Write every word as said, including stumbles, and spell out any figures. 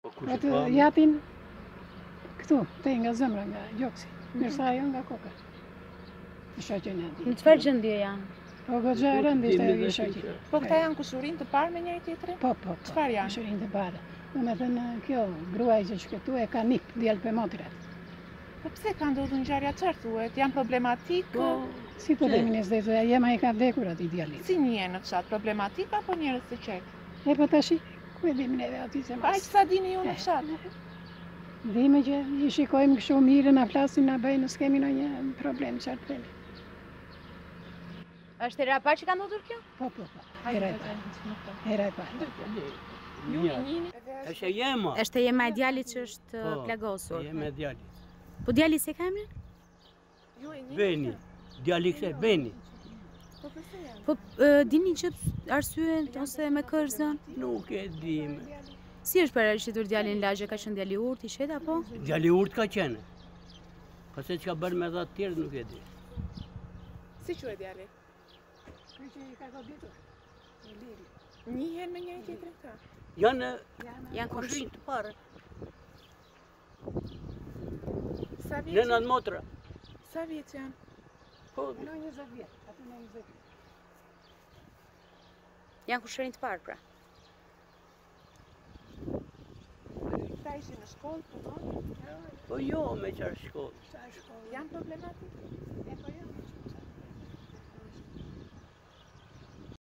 Atë japin këtu, te nga zemra, nga gjoksi. Nërsa ajo nga koka. Në shoqen e Në çfarë gjendje janë? Po goxha e rënd ishte ajo shoqja. Po këta janë kushurin të parë me njëri tjetrin? Po, po, po. Çfarë janë? Kushurin të parë. Do me thënë, kjo gruaj që këtu e ka nip, djallë për motrat. Po pse ka ndodhur ngjarja çfarë thuhet? Janë problematik? Si po dhe ministre, jema i ka vdekur ati djallit. Si njihen në fshat? Problematik apo njerëz të qetë? E po tashi, ku e dim neve ati se Pa aq sa dini ju në fshat? Dime që i shikojmë kështu mirë, na flasim, na bëjnë, s'kemi ndonjë problem çfarë të themi. Është hera e parë që ka ndodhur kjo? Po, po, po. Hera e parë. Hera e parë. Ju i njihni? Është jema. Është jema e djalit që është plagosur. Jema e djalit. Po djali se ka emrin? Ju i njihni? Beni. Djali kse Beni. Po pse janë? Po dini që arsyen ose me kërzën? Nuk e dim. Si është paraqititur djali në lagje, ka qenë djali urt i shet apo? Djali urt ka qenë. Pse çka bën me dha të tjerë nuk e di. Si quhet djali? Ky që i ka goditur. Njihen me njëri tjetrin këta? Janë Janë kushin të parë. Sa vjeç? Nëna të motra. Sa vjeç janë? Po, Në njëzet vjet, aty në njëzet vjet. Janë kushirin të parë pra. Këta ishin në shkollë, punon? po jo me çfarë shkollë. Sa shkollë. Janë problematik? E po jo.